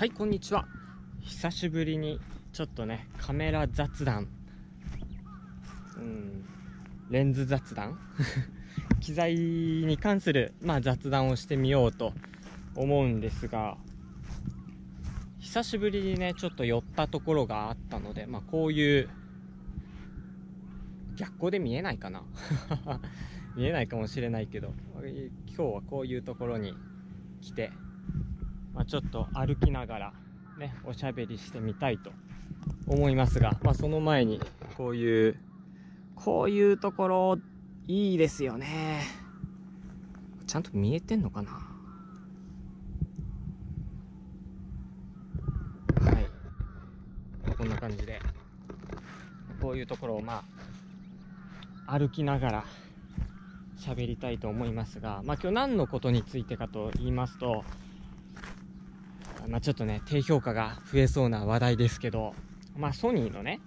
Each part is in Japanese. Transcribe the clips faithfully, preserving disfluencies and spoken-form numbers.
はい、こんにちは。久しぶりにちょっとね、カメラ雑談、うん、レンズ雑談機材に関する、まあ、雑談をしてみようと思うんですが、久しぶりにね、ちょっと寄ったところがあったので、まあ、こういう逆光で見えないかな見えないかもしれないけど、今日はこういうところに来て、まあ、ちょっと歩きながらね、おしゃべりしてみたいと思いますが、まあ、その前にこういうこういうところいいですよね。ちゃんと見えてんのかな。はい、こんな感じでこういうところをまあ歩きながら喋りたいと思いますが、まあ、今日何のことについてかと言いますと、まあ、ちょっとね低評価が増えそうな話題ですけど、まあ、ソニーのね、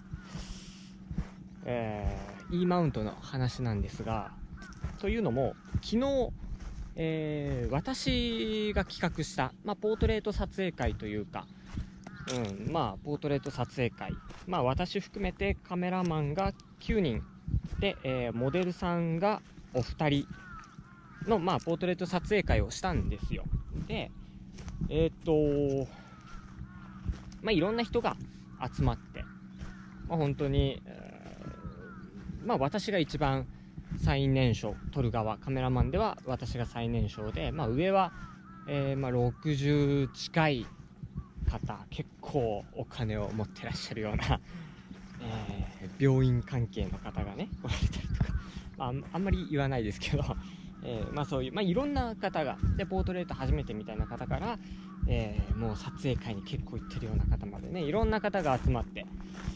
えー、E マウントの話なんですが、というのも昨日、えー、私が企画した、まあ、ポートレート撮影会というか、うん、まあポートレート撮影会、まあ私含めてカメラマンがきゅうにんで、えー、モデルさんがお二人の、まあ、ポートレート撮影会をしたんですよ。で、えー、っと、まあ、いろんな人が集まって、まあ、本当に、えー、まあ、私が一番最年少、撮る側、カメラマンでは私が最年少で、まあ、上は、えー、まあ、ろくじゅう近い方、結構お金を持ってらっしゃるような、えー、病院関係の方がね、来られたりとか、まあ、あんまり言わないですけど、えー、まあそういう、まあいろんな方が、で、ポートレート初めてみたいな方から、えー、もう撮影会に結構行ってるような方までね、いろんな方が集まって、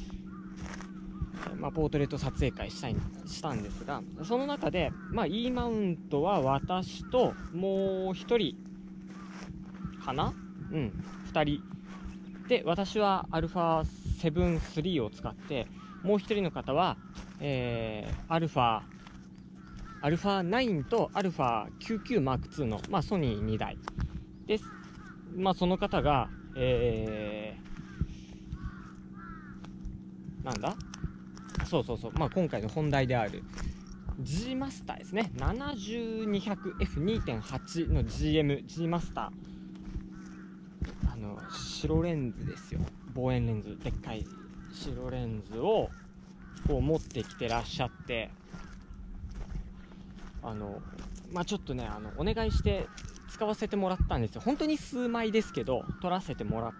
まあポートレート撮影会したい、したんですが、その中で、まあ E マウントは私ともう一人かなうん、二人。で、私は アルファセブンスリー を使って、もう一人の方は、えー、アルファアルファナインとアルファきゅうじゅうきゅうマークツー の、まあ、ソニーにだいです。まあ、その方が、えー、なんだそうそうそう、まあ、今回の本題である G マスターですね。ななじゅうにひゃくエフにてんはち の ジーエム、G マスター。あの、白レンズですよ。望遠レンズ。でっかい白レンズをこう持ってきてらっしゃって、あの、まあ、ちょっとね、あの、お願いして使わせてもらったんですよ。本当に数枚ですけど、撮らせてもらって、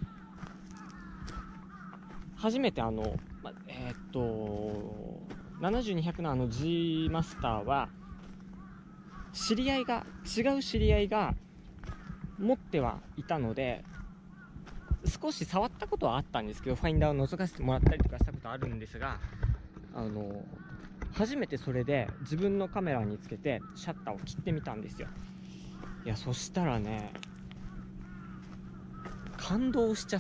初めてあの、ま、えー、っと、ななじゅうにひゃくのあの G マスターは、知り合いが、違う知り合いが持ってはいたので、少し触ったことはあったんですけど、ファインダーを覗かせてもらったりとかしたことあるんですが、あの、初めてそれで自分のカメラにつけてシャッターを切ってみたんですよ。いや、そしたらね、感動しちゃって、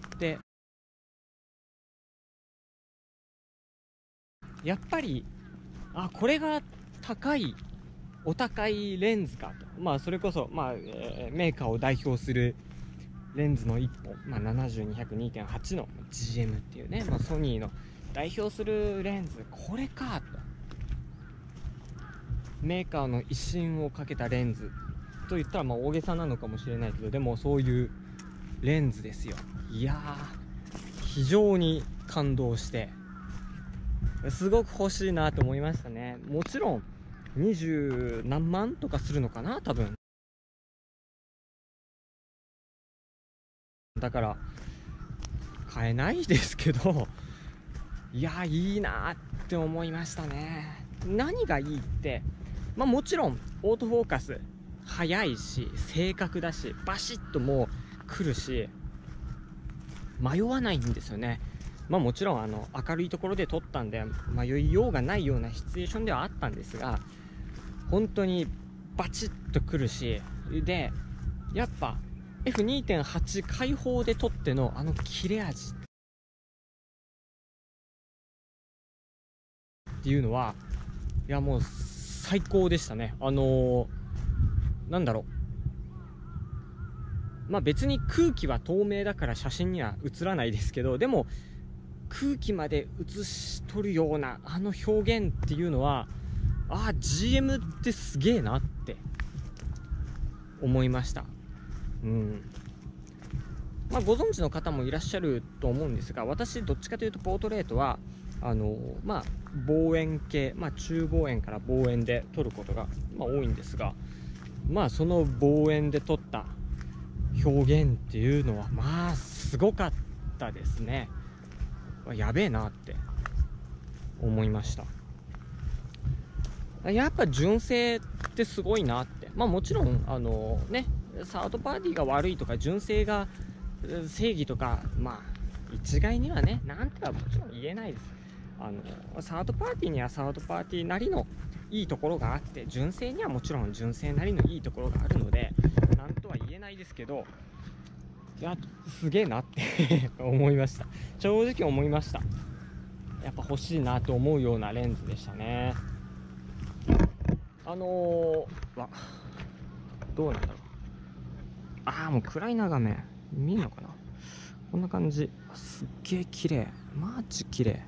やっぱり、あ、これが高い、お高いレンズかと。まあ、それこそ、まあ、えー、メーカーを代表するレンズのいっぽん、まあ、ななじゅうにひゃくにてんはち の ジーエム っていうね、まあ、ソニーの代表するレンズ、これかと。メーカーの威信をかけたレンズと言ったらまあ大げさなのかもしれないけど、でもそういうレンズですよ。いやー、非常に感動して、すごく欲しいなと思いましたね。もちろんにじゅうなんまんとかするのかな、多分。だから買えないですけど、いやー、いいなって思いましたね。何がいいって、まあもちろんオートフォーカス速いし正確だし、バシッともう来るし、迷わないんですよね。まあもちろんあの明るいところで撮ったんで迷いようがないようなシチュエーションではあったんですが、本当にバチッと来るし、でやっぱ エフにてんはち 開放で撮ってのあの切れ味っていうのは、いやもう最高でしたね。あのー、なんだろう、 まあ別に空気は透明だから写真には映らないですけど、でも空気まで映し取るようなあの表現っていうのは、ああ ジーエム ってすげえなって思いました。うん。まあご存知の方もいらっしゃると思うんですが、私どっちかというとポートレートはあのまあ望遠系、まあ中望遠から望遠で撮ることが、まあ、多いんですが、まあその望遠で撮った表現っていうのはまあすごかったですね。やべえなって思いました。やっぱ純正ってすごいなって。まあもちろんあのね、サードパーティーが悪いとか純正が正義とか、まあ一概にはね、なんてはもちろん言えないです。あのサードパーティーにはサードパーティーなりのいいところがあって、純正にはもちろん純正なりのいいところがあるので、なんとは言えないですけど、いやすげえなって思いました。正直思いました。やっぱ欲しいなと思うようなレンズでしたね。あのー、わどうなんだろう。ああもう暗い眺め見えるのかな。こんな感じ。すっげえ綺麗、マジ綺麗。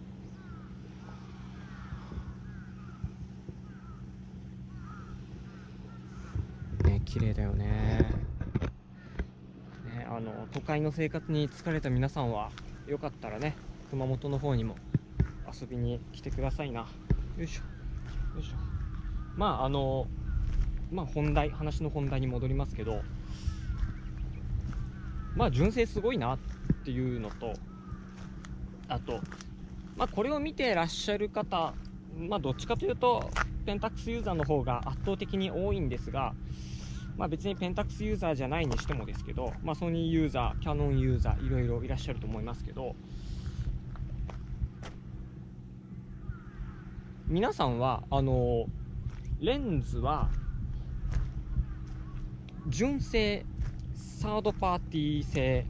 ね、綺麗だよね。ね、あの都会の生活に疲れた皆さんはよかったらね、熊本の方にも遊びに来てくださいな。よいしょよいしょ。まああのまあ本題、話の本題に戻りますけど、まあ純正すごいなっていうのと、あとまあこれを見てらっしゃる方、まあどっちかというとペンタックスユーザーの方が圧倒的に多いんですが、まあ別にペンタックスユーザーじゃないにしてもですけど、まあソニーユーザー、キヤノンユーザーいろいろいらっしゃると思いますけど、皆さんはあのレンズは純正、サードパーティー製、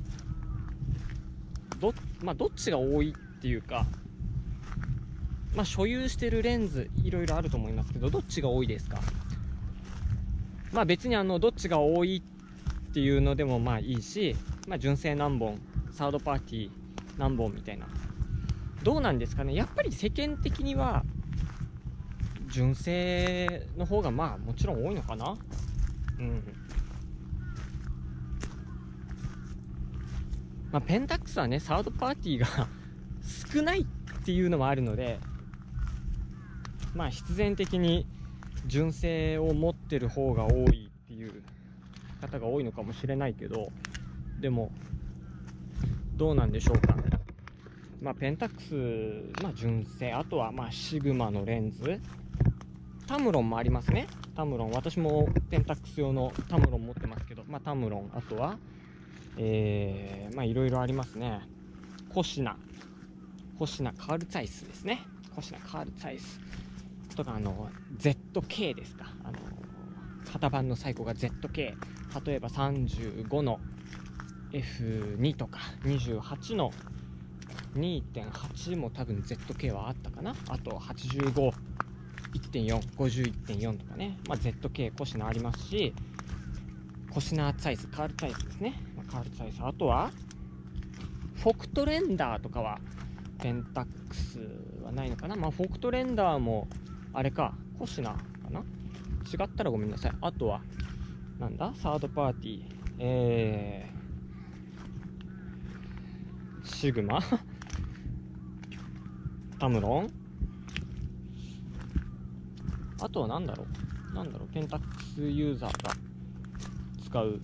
ど、まあ、どっちが多いっていうか、まあ、所有してるレンズいろいろあると思いますけど、どっちが多いですか？まあ別にあのどっちが多いっていうのでもまあいいし、まあ、純正何本、サードパーティー何本みたいな、どうなんですかね。やっぱり世間的には純正の方がまあもちろん多いのかな。うん。まあ、ペンタックスはね、サードパーティーが少ないっていうのもあるので、まあ必然的に純正を持ってる方が多いっていう方が多いのかもしれないけど、でもどうなんでしょうか。まあペンタックス、まあ純正、あとはまあシグマのレンズ、タムロンもありますね。タムロン、私もペンタックス用のタムロン持ってますけど、まあタムロン、あとはえー、まあいろいろありますね。コシナ、コシナカールツァイスですね。コシナカールツァイスとか、あの ゼットケー ですか。あの型番の最高が ゼットケー、 例えばさんじゅうごの エフツー とかにじゅうはちの にてんはち も多分 ゼットケー はあったかな。あとはちじゅうご、いってんよん、ごじゅういってんよん とかね、まあ、ゼットケー コシナありますし、コシナーツァイス、カールツァイスですね。カールツァイス、あとはフォクトレンダーとかはペンタックスはないのかな。まあフォクトレンダーもあれか、コシナかな、違ったらごめんなさい。あとはなんだ、サードパーティー、えー、シグマタムロン、あとはなんだろうなんだろうペンタックスユーザーが使う、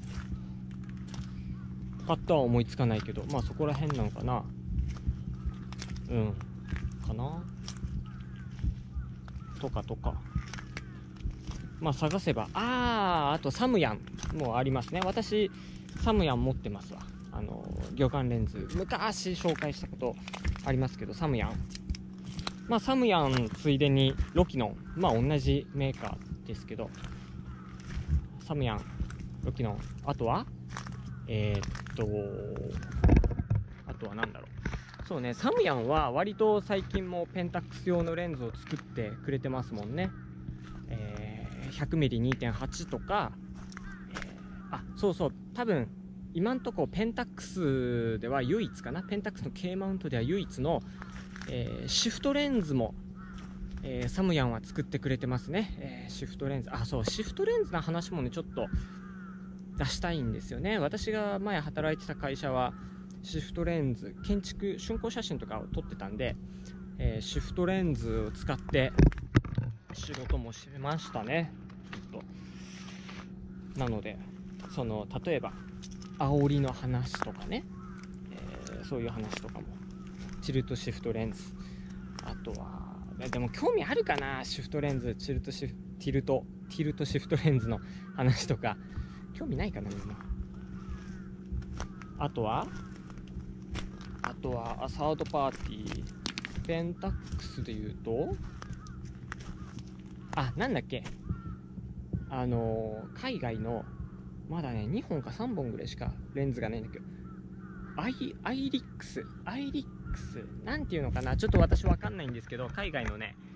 パッとは思いつかないけど、まあそこら辺なのかな。うんかなとかとか、まあ探せば、あー、あとサムヤンもありますね。私サムヤン持ってますわ。あの魚眼レンズ昔紹介したことありますけど、サムヤン、まあサムヤンついでにロキノン、まあ同じメーカーですけど、サムヤン、ロキノン、あとはえー、っとあとはなんだろう、そうね、サムヤンは割と最近もペンタックス用のレンズを作ってくれてますもんね。えー、ひゃくミリ にてんはち とか、えー、あ、そうそうそう、多分今んとこペンタックスでは唯一かな、ペンタックスの K マウントでは唯一の、えー、シフトレンズも、えー、サムヤンは作ってくれてますね。えー、シフトレンズ、あ、そう、シフトレンズの話もねちょっと出したいんですよね。私が前働いてた会社はシフトレンズ、建築竣工写真とかを撮ってたんで、えー、シフトレンズを使って仕事もしましたね。ちょっとなので、その例えば煽りの話とかね、えー、そういう話とかもチルトシフトレンズ、あとはでも興味あるかな、シフトレンズ、チルトシフティルトティルトシフトレンズの話とか興味ないかなみんな。あとはあとはアサードパーティー、ペンタックスで言うと、あ、なんだっけ、あのー、海外のまだねにほんかさんぼんぐらいしかレンズがないんだけど、アイアイリックスアイリックスなんていうのかな、ちょっと私わかんないんですけど、海外のね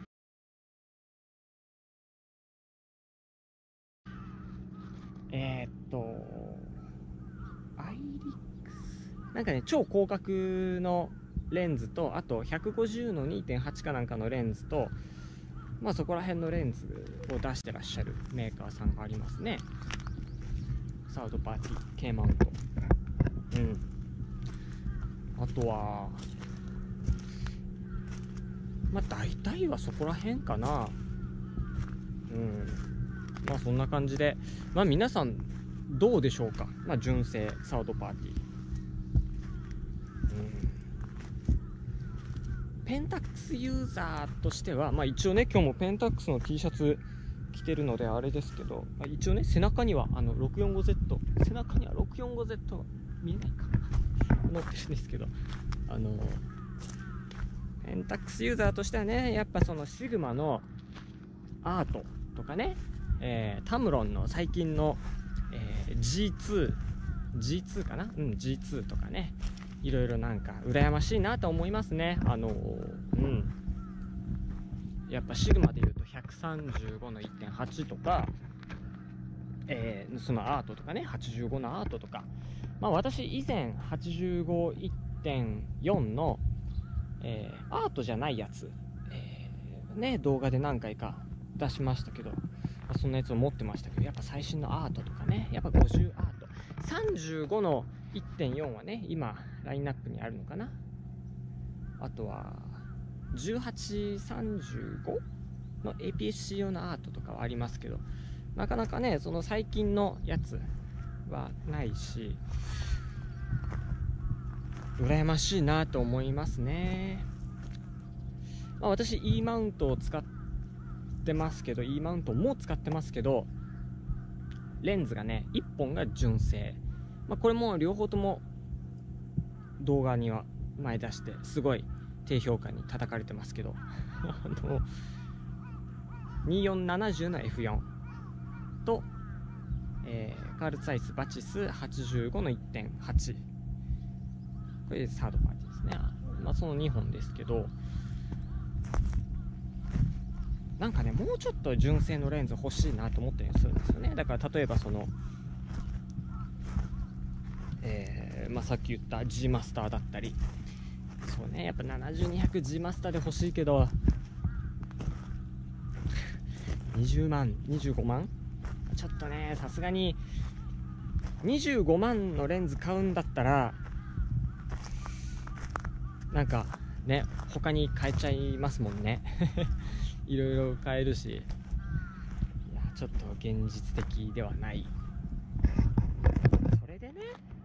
えー、っとアイリックスなんかね超広角のレンズと、あと ひゃくごじゅうの にてんはち かなんかのレンズと、まあそこら辺のレンズを出してらっしゃるメーカーさんがありますね。サードパーティー K マウント、うん、あとはまあ大体はそこら辺かな。うん、まあそんな感じで、まあ皆さんどうでしょうか。まあ純正サードパーティー、うん、ペンタックスユーザーとしては、まあ一応ね今日もペンタックスの T シャツ着てるのであれですけど、まあ、一応ね背中にはあの ろくよんごゼット 背中には ろくよんごゼット 見えないか乗ってるんですけど、あのペンタックスユーザーとしてはね、やっぱそのシグマのアートとかね、えー、タムロンの最近の、えー、ジーツー ジーツー かな、うん ジーツー とかね、いろいろなんか羨ましいなと思いますね。あのうんやっぱシグマでいうと ひゃくさんじゅうごの いってんはち とか、えー、そのアートとかねはちじゅうごのアートとか、まあ私以前 はちじゅうごいってんよん の、えー、アートじゃないやつ、えー、ね動画で何回か出しましたけど、まあ、そんなやつを持ってましたけど、やっぱ最新のアートとかね、やっぱごじゅうアートさんじゅうごの いってんよん はね今ラインナップにあるのかな。あとはじゅうはちさんじゅうごの エーピーエスシー 用のアートとかはありますけど、なかなかねその最近のやつはないし、羨ましいなと思いますね。まあ、私 E マウントを使ってますけど E マウントも使ってますけど、レンズがねいっぽんが純正、まあ、これも両方とも動画には前出してすごい低評価に叩かれてますけどあのにじゅうよんななじゅうの エフよん と、えー、カール・ツァイス・バチス はちじゅうごの いってんはち、 これでサードパーティーですね。まあそのにほんですけど、なんかねもうちょっと純正のレンズ欲しいなと思ったりするんですよね。だから例えばその、えーまあ、さっき言った G マスターだったり、そうねやっぱ ななじゅうにひゃくジー マスターで欲しいけどにじゅうまんにじゅうごまんちょっとねさすがににじゅうごまんのレンズ買うんだったらなんかね他に変えちゃいますもんねいろいろ買えるし、いやちょっと現実的ではない。それでね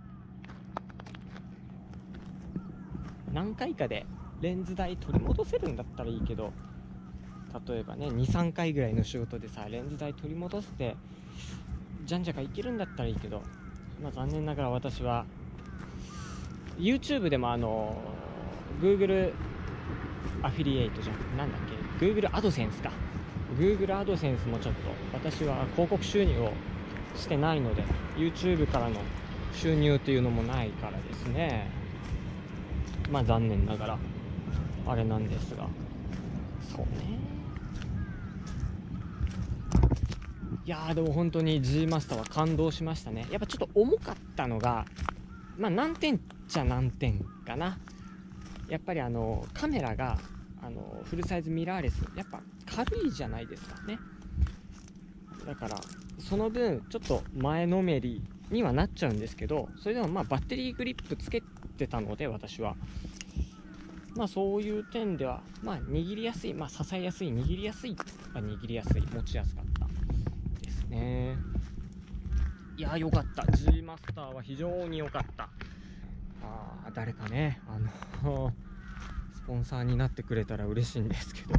何回かでレンズ代取り戻せるんだったらいいけど、例えばね にさんかいぐらいの仕事でさレンズ代取り戻してじゃんじゃかいけるんだったらいいけど、まあ、残念ながら私は YouTube でもあの Google アフィリエイトじゃんなんだっけ Google アドセンスか Google アドセンスもちょっと私は広告収入をしてないので YouTube からの収入というのもないからですね、まあ残念ながらあれなんですが、そうねいやーでも本当に G マスターは感動しましたね。やっぱちょっと重かったのが、まあ難点っちゃ難点かな。やっぱりあのカメラがあのフルサイズミラーレスやっぱ軽いじゃないですかね。だからその分ちょっと前のめりにはなっちゃうんですけど、それでもまあバッテリーグリップつけてたので、私はまあそういう点ではまあ握りやすい、まあ支えやすい、握りやすいは握りやすい、持ちやすかったですね。いやーよかった、 G マスターは非常に良かった。あー誰かねあのスポンサーになってくれたら嬉しいんですけど、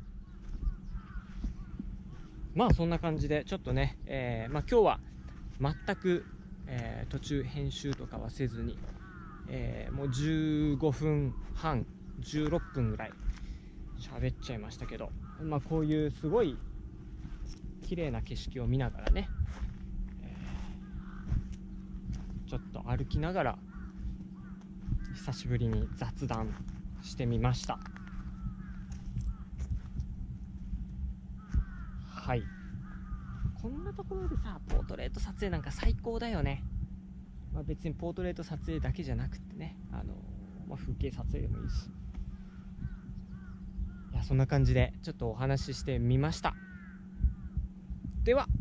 まあそんな感じでちょっとね、えー、まあ今日は全く、えー、途中編集とかはせずに、えー、もうじゅうごふんはんじゅうろっぷんぐらい喋っちゃいましたけど、まあこういうすごい綺麗な景色を見ながらね、えー、ちょっと歩きながら久しぶりに雑談してみました。はい、こんなところでさポートレート撮影なんか最高だよね。まあ、別にポートレート撮影だけじゃなくてね、あの、まあ、風景撮影でもいいし、いやそんな感じでちょっとお話ししてみました。では